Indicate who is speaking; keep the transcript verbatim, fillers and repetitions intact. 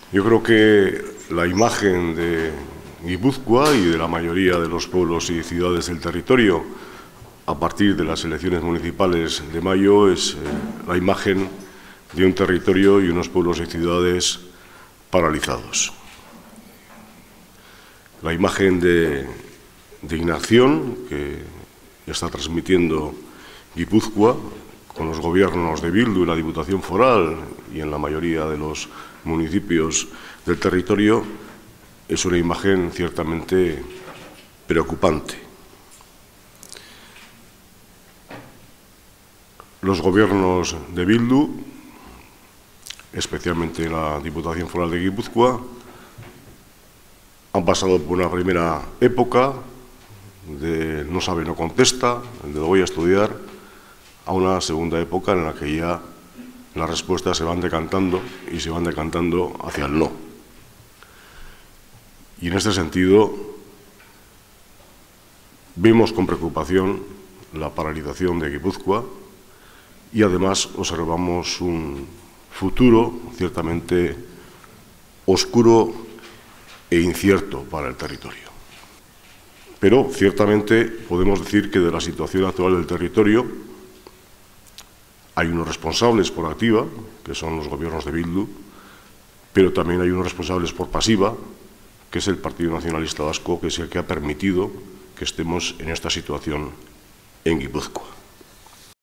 Speaker 1: Yo creo que la imagen de Guipúzcoa y de la mayoría de los pueblos y ciudades del territorio a partir de las elecciones municipales de mayo es eh, la imagen de un territorio y unos pueblos y ciudades paralizados. La imagen de, de inacción que está transmitiendo Guipúzcoa con los gobiernos de Bildu y la Diputación Foral y en la mayoría de los municipios del territorio es una imagen ciertamente preocupante. Los gobiernos de Bildu, especialmente la Diputación Foral de Guipúzcoa, han pasado por una primera época de no sabe, no contesta, de lo voy a estudiar, a una segunda época en la que ya las respuestas se van decantando y se van decantando hacia el no. Y en este sentido, vemos con preocupación la paralización de Guipúzcoa y además observamos un futuro ciertamente oscuro e incierto para el territorio. Pero ciertamente podemos decir que de la situación actual del territorio hay unos responsables por activa, que son los gobiernos de Bildu, pero también hay unos responsables por pasiva, que es el Partido Nacionalista Vasco, que es el que ha permitido que estemos en esta situación en Guipúzcoa.